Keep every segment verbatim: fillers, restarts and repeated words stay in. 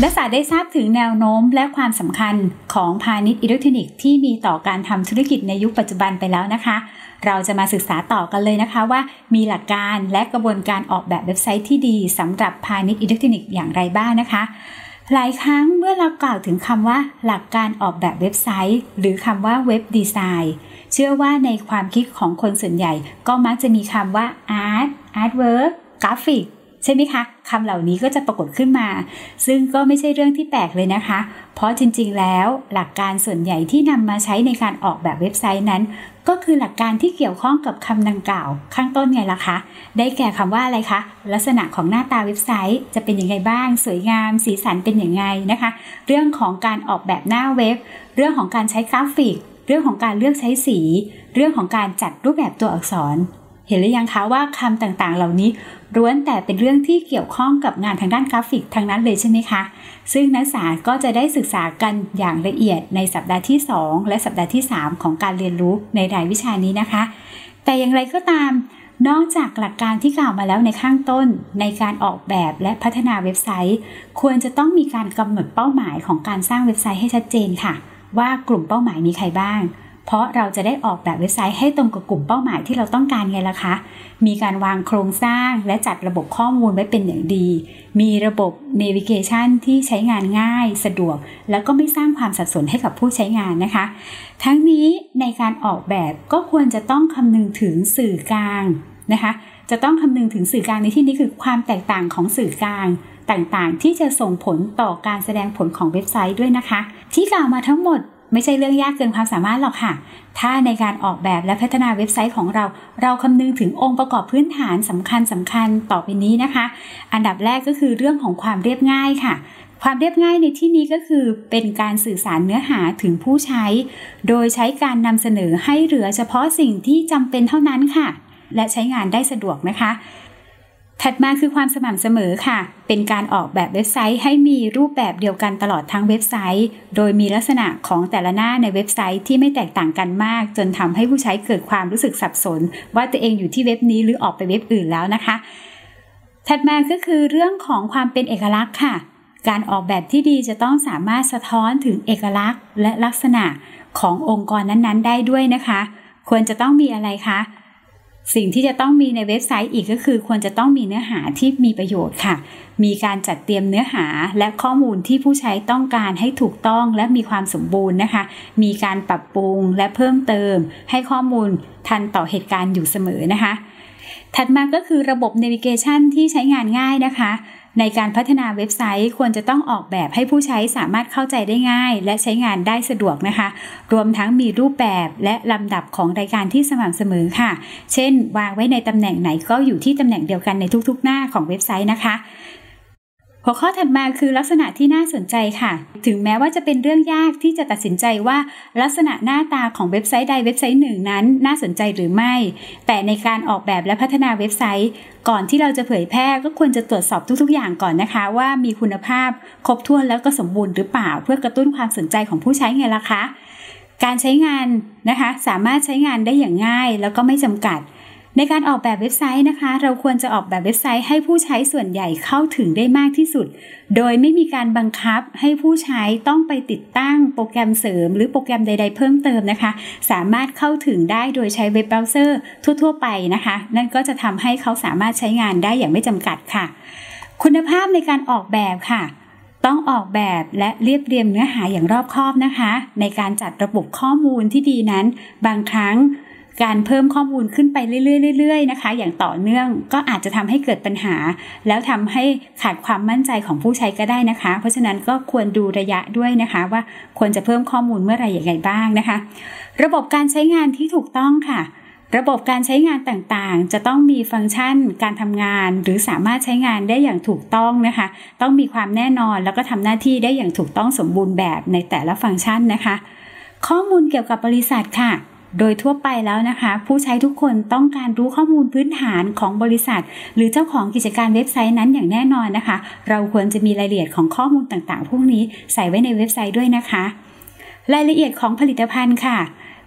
นักศึกษาได้ทราบถึงแนวโน้มและความสำคัญของพาณิชย์อิเล็กทรอนิกส์ที่มีต่อการทำธุรกิจในยุคปัจจุบันไปแล้วนะคะเราจะมาศึกษาต่อกันเลยนะคะว่ามีหลักการและกระบวนการออกแบบเว็บไซต์ที่ดีสำหรับพาณิชย์อิเล็กทรอนิกส์อย่างไรบ้างนะคะหลายครั้งเมื่อเรากล่าวถึงคำว่าหลักการออกแบบเว็บไซต์หรือคำว่าเว็บดีไซน์เชื่อว่าในความคิดของคนส่วนใหญ่ก็มักจะมีคำว่า Art Artwork Graphic ใช่ไหมคะคำเหล่านี้ก็จะปรากฏขึ้นมาซึ่งก็ไม่ใช่เรื่องที่แปลกเลยนะคะเพราะจริงๆแล้วหลักการส่วนใหญ่ที่นำมาใช้ในการออกแบบเว็บไซต์นั้นก็คือหลักการที่เกี่ยวข้องกับคำดังกล่าวข้างต้นไงล่ะคะได้แก่คำว่าอะไรคะลักษณะของหน้าตาเว็บไซต์จะเป็นยังไงบ้างสวยงามสีสันเป็นอย่างไรนะคะเรื่องของการออกแบบหน้าเว็บเรื่องของการใช้กราฟิกเรื่องของการเลือกใช้สีเรื่องของการจัดรูปแบบตัวอักษรเห็นหรือยังคะว่าคำต่างๆเหล่านี้ล้วนแต่เป็นเรื่องที่เกี่ยวข้องกับงานทางด้านกราฟิกทั้งนั้นเลยใช่ไหมคะซึ่งนักศึกษาก็จะได้ศึกษากันอย่างละเอียดในสัปดาห์ที่สองและสัปดาห์ที่สามของการเรียนรู้ในรายวิชานี้นะคะแต่อย่างไรก็ตามนอกจากหลักการที่กล่าวมาแล้วในข้างต้นในการออกแบบและพัฒนาเว็บไซต์ควรจะต้องมีการกำหนดเป้าหมายของการสร้างเว็บไซต์ให้ชัดเจนค่ะว่ากลุ่มเป้าหมายมีใครบ้างเพราะเราจะได้ออกแบบเว็บไซต์ให้ตรงกับกลุ่มเป้าหมายที่เราต้องการไงล่ะคะมีการวางโครงสร้างและจัดระบบข้อมูลไว้เป็นอย่างดีมีระบบ Navigation ที่ใช้งานง่ายสะดวกแล้วก็ไม่สร้างความสับสนให้กับผู้ใช้งานนะคะทั้งนี้ในการออกแบบก็ควรจะต้องคำนึงถึงสื่อกลางนะคะจะต้องคำนึงถึงสื่อกลางในที่นี้คือความแตกต่างของสื่อกลางต่างๆที่จะส่งผลต่อการแสดงผลของเว็บไซต์ด้วยนะคะที่กล่าวมาทั้งหมดไม่ใช่เรื่องยากเกินความสามารถหรอกค่ะถ้าในการออกแบบและพัฒนาเว็บไซต์ของเราเราคำนึงถึงองค์ประกอบพื้นฐานสำคัญสำคัญต่อไปนี้นะคะอันดับแรกก็คือเรื่องของความเรียบง่ายค่ะความเรียบง่ายในที่นี้ก็คือเป็นการสื่อสารเนื้อหาถึงผู้ใช้โดยใช้การนำเสนอให้เหลือเฉพาะสิ่งที่จำเป็นเท่านั้นค่ะและใช้งานได้สะดวกนะคะถัดมาคือความสม่ำเสมอค่ะเป็นการออกแบบเว็บไซต์ให้มีรูปแบบเดียวกันตลอดทั้งเว็บไซต์โดยมีลักษณะของแต่ละหน้าในเว็บไซต์ที่ไม่แตกต่างกันมากจนทำให้ผู้ใช้เกิดความรู้สึกสับสนว่าตัวเองอยู่ที่เว็บนี้หรือออกไปเว็บอื่นแล้วนะคะถัดมาก็คือเรื่องของความเป็นเอกลักษณ์ค่ะการออกแบบที่ดีจะต้องสามารถสะท้อนถึงเอกลักษณ์และลักษณะขององค์กรนั้นๆได้ด้วยนะคะควรจะต้องมีอะไรคะสิ่งที่จะต้องมีในเว็บไซต์อีกก็คือควรจะต้องมีเนื้อหาที่มีประโยชน์ค่ะมีการจัดเตรียมเนื้อหาและข้อมูลที่ผู้ใช้ต้องการให้ถูกต้องและมีความสมบูรณ์นะคะมีการปรับปรุงและเพิ่มเติมให้ข้อมูลทันต่อเหตุการณ์อยู่เสมอนะคะถัดมาก็คือระบบ Navigation ที่ใช้งานง่ายนะคะในการพัฒนาเว็บไซต์ควรจะต้องออกแบบให้ผู้ใช้สามารถเข้าใจได้ง่ายและใช้งานได้สะดวกนะคะรวมทั้งมีรูปแบบและลำดับของรายการที่สม่ำเสมอค่ะเช่นวางไว้ในตำแหน่งไหนก็อยู่ที่ตำแหน่งเดียวกันในทุกๆหน้าของเว็บไซต์นะคะหัวข้อถัดมาคือลักษณะที่น่าสนใจค่ะถึงแม้ว่าจะเป็นเรื่องยากที่จะตัดสินใจว่าลักษณะหน้าตาของเว็บไซต์ใดเว็บไซต์หนึ่งนั้นน่าสนใจหรือไม่แต่ในการออกแบบและพัฒนาเว็บไซต์ก่อนที่เราจะเผยแพร่ก็ควรจะตรวจสอบทุกๆอย่างก่อนนะคะว่ามีคุณภาพครบถ้วนแล้วก็สมบูรณ์หรือเปล่าเพื่อกระตุ้นความสนใจของผู้ใช้ไงล่ะคะการใช้งานนะคะสามารถใช้งานได้อย่างง่ายแล้วก็ไม่จำกัดในการออกแบบเว็บไซต์นะคะเราควรจะออกแบบเว็บไซต์ให้ผู้ใช้ส่วนใหญ่เข้าถึงได้มากที่สุดโดยไม่มีการบังคับให้ผู้ใช้ต้องไปติดตั้งโปรแกรมเสริมหรือโปรแกรมใดๆเพิ่มเติมนะคะสามารถเข้าถึงได้โดยใช้เว็บเบราว์เซอร์ทั่วๆไปนะคะนั่นก็จะทำให้เขาสามารถใช้งานได้อย่างไม่จำกัดค่ะคุณภาพในการออกแบบค่ะต้องออกแบบและเรียบเรียงเนื้อหาอย่างรอบคอบนะคะในการจัดระบบข้อมูลที่ดีนั้นบางครั้งการเพิ่มข้อมูลขึ้นไปเรื่อยๆๆนะคะอย่างต่อเนื่องก็อาจจะทำให้เกิดปัญหาแล้วทำให้ขาดความมั่นใจของผู้ใช้ก็ได้นะคะเพราะฉะนั้นก็ควรดูระยะด้วยนะคะว่าควรจะเพิ่มข้อมูลเมื่อไหร่อย่างไรบ้างนะคะระบบการใช้งานที่ถูกต้องค่ะระบบการใช้งานต่างๆจะต้องมีฟังก์ชันการทำงานหรือสามารถใช้งานได้อย่างถูกต้องนะคะต้องมีความแน่นอนแล้วก็ทำหน้าที่ได้อย่างถูกต้องสมบูรณ์แบบในแต่ละฟังก์ชันนะคะข้อมูลเกี่ยวกับบริษัทค่ะโดยทั่วไปแล้วนะคะผู้ใช้ทุกคนต้องการรู้ข้อมูลพื้นฐานของบริษัทหรือเจ้าของกิจการเว็บไซต์นั้นอย่างแน่นอนนะคะเราควรจะมีรายละเอียดของข้อมูลต่างๆพวกนี้ใส่ไว้ในเว็บไซต์ด้วยนะคะรายละเอียดของผลิตภัณฑ์ค่ะ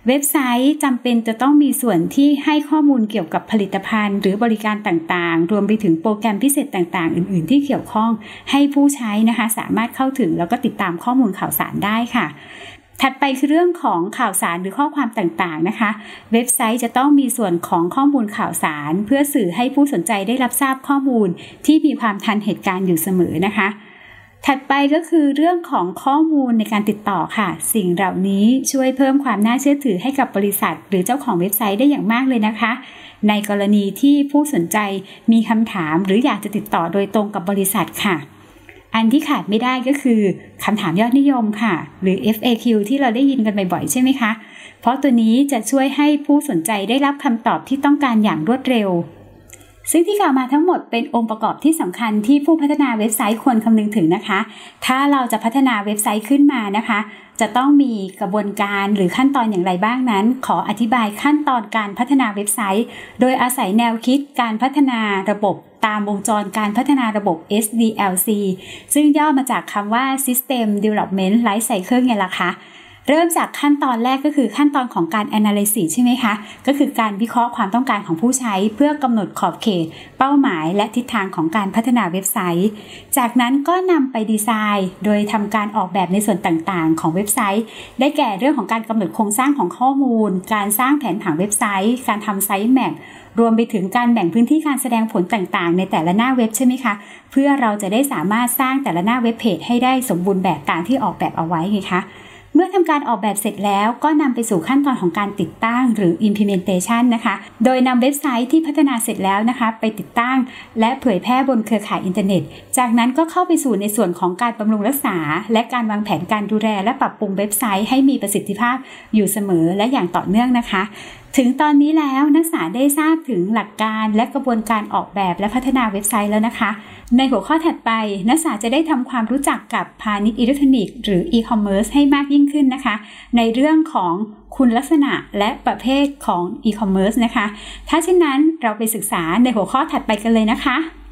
เว็บไซต์จำเป็นจะต้องมีส่วนที่ให้ข้อมูลเกี่ยวกับผลิตภัณฑ์หรือบริการต่างๆรวมไปถึงโปรแกรมพิเศษต่างๆอื่นๆที่เกี่ยวข้องให้ผู้ใช้นะคะสามารถเข้าถึงแล้วก็ติดตามข้อมูลข่าวสารได้ค่ะถัดไปคือเรื่องของข่าวสารหรือข้อความต่างๆนะคะเว็บไซต์จะต้องมีส่วนของข้อมูลข่าวสารเพื่อสื่อให้ผู้สนใจได้รับทราบข้อมูลที่มีความทันเหตุการณ์อยู่เสมอนะคะถัดไปก็คือเรื่องของข้อมูลในการติดต่อค่ะสิ่งเหล่านี้ช่วยเพิ่มความน่าเชื่อถือให้กับบริษัทหรือเจ้าของเว็บไซต์ได้อย่างมากเลยนะคะในกรณีที่ผู้สนใจมีคำถามหรืออยากจะติดต่อโดยตรงกับบริษัทค่ะอันที่ขาดไม่ได้ก็คือคำถามยอดนิยมค่ะหรือ เอฟ เอ คิว ที่เราได้ยินกันบ่อยๆใช่ไหมคะเพราะตัวนี้จะช่วยให้ผู้สนใจได้รับคำตอบที่ต้องการอย่างรวดเร็วซึ่งที่กล่าวมาทั้งหมดเป็นองค์ประกอบที่สำคัญที่ผู้พัฒนาเว็บไซต์ควรคำนึงถึงนะคะถ้าเราจะพัฒนาเว็บไซต์ขึ้นมานะคะจะต้องมีกระบวนการหรือขั้นตอนอย่างไรบ้างนั้นขออธิบายขั้นตอนการพัฒนาเว็บไซต์โดยอาศัยแนวคิดการพัฒนาระบบตามวงจรการพัฒนาระบบ เอส ดี แอล ซี ซึ่งย่อมาจากคำว่า System Development Life Cycle ไงล่ะคะเริ่มจากขั้นตอนแรกก็คือขั้นตอนของการ analysis ใช่ไหมคะก็คือการวิเคราะห์ความต้องการของผู้ใช้เพื่อกำหนดขอบเขตเป้าหมายและทิศทางของการพัฒนาเว็บไซต์จากนั้นก็นำไปดีไซน์โดยทำการออกแบบในส่วนต่างๆของเว็บไซต์ได้แก่เรื่องของการกำหนดโครงสร้างของข้อมูลการสร้างแผนผังเว็บไซต์การทำไซต์แมปรวมไปถึงการแบ่งพื้นที่การแสดงผลต่างๆในแต่ละหน้าเว็บใช่ไหมคะเพื่อเราจะได้สามารถสร้างแต่ละหน้าเว็บเพจให้ได้สมบูรณ์แบบตามที่ออกแบบเอาไว้ไงคะเมื่อทำการออกแบบเสร็จแล้วก็นำไปสู่ขั้นตอนของการติดตั้งหรือ implementation นะคะโดยนำเว็บไซต์ที่พัฒนาเสร็จแล้วนะคะไปติดตั้งและเผยแพร่บนเครือข่ายอินเทอร์เน็ตจากนั้นก็เข้าไปสู่ในส่วนของการบำรุงรักษาและการวางแผนการดูแลและปรับปรุงเว็บไซต์ให้มีประสิทธิภาพอยู่เสมอและอย่างต่อเนื่องนะคะถึงตอนนี้แล้วนักศึกษาได้ทราบถึงหลักการและกระบวนการออกแบบและพัฒนาเว็บไซต์แล้วนะคะในหัวข้อถัดไปนักศึกษาจะได้ทำความรู้จักกับพาณิชย์อิเล็กทรอนิกส์หรือ e-commerce ให้มากยิ่งขึ้นนะคะในเรื่องของคุณลักษณะและประเภทของ e-commerce นะคะถ้าเช่นนั้นเราไปศึกษาในหัวข้อถัดไปกันเลยนะคะ